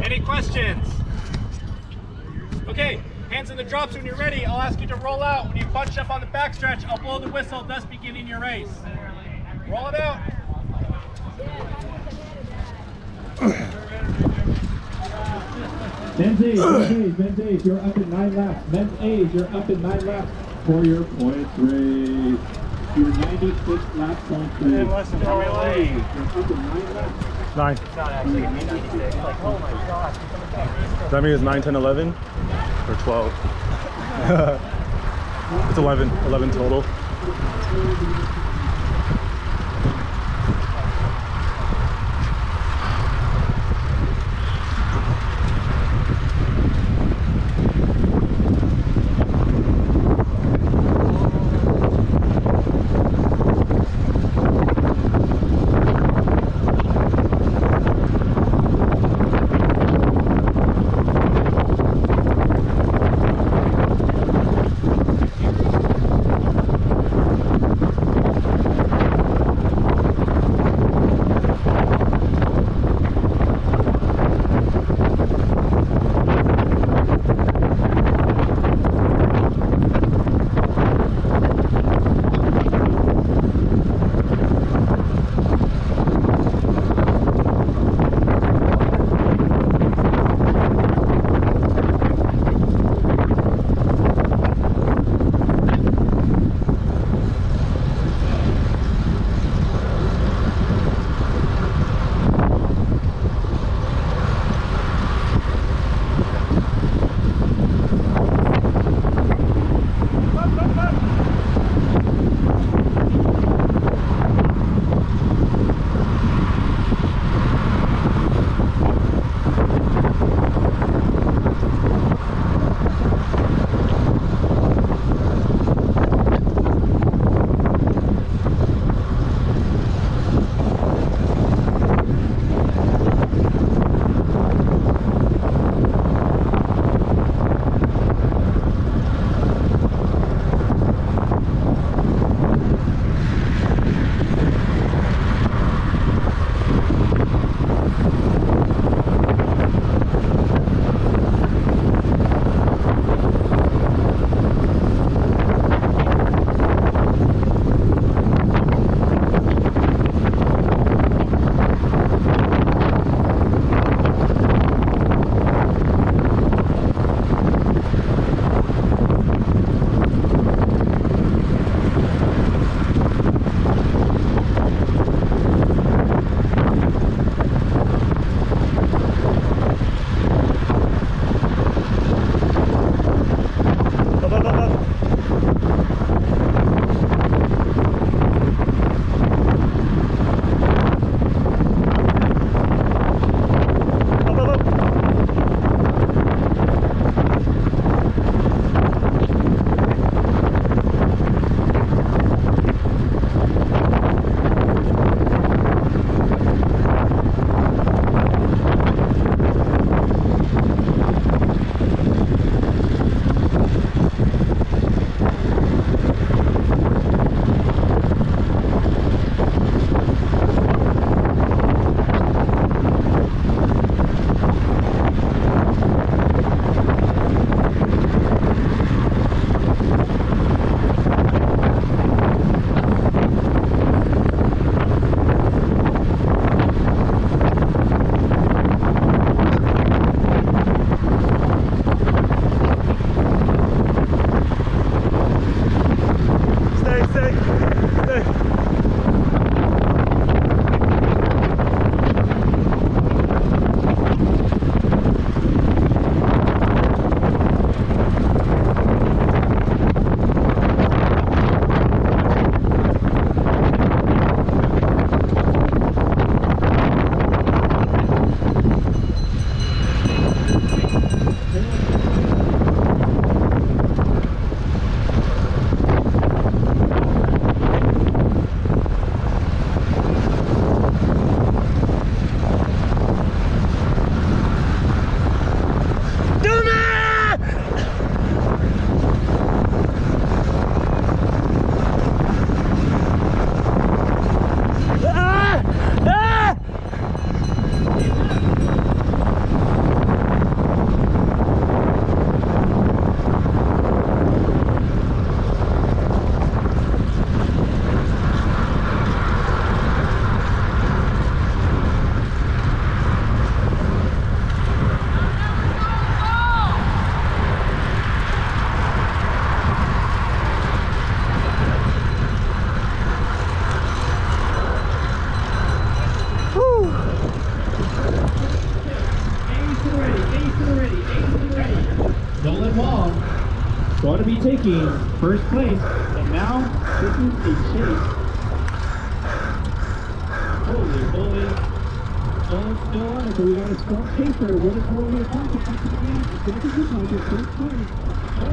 Any questions? Okay, hands in the drops when you're ready. I'll ask you to roll out. When you bunch up on the backstretch, I'll blow the whistle, thus beginning your race. Roll it out. Men's age, you're up in 9 laps. Men's age, you're up in 9 laps for your points race. Your 96 lap points race. Listen, how many laps? You're up in 9 laps. 9. It's not actually going to be 96. Like, oh my gosh. Does that mean it's 9, 10, 11? Or 12? It's 11. 11 total. taking first place. And now, this is a chase. Holy moly. Still on it, but we got a strong chaser. What is holding it on to the game? It's going to be good. First place.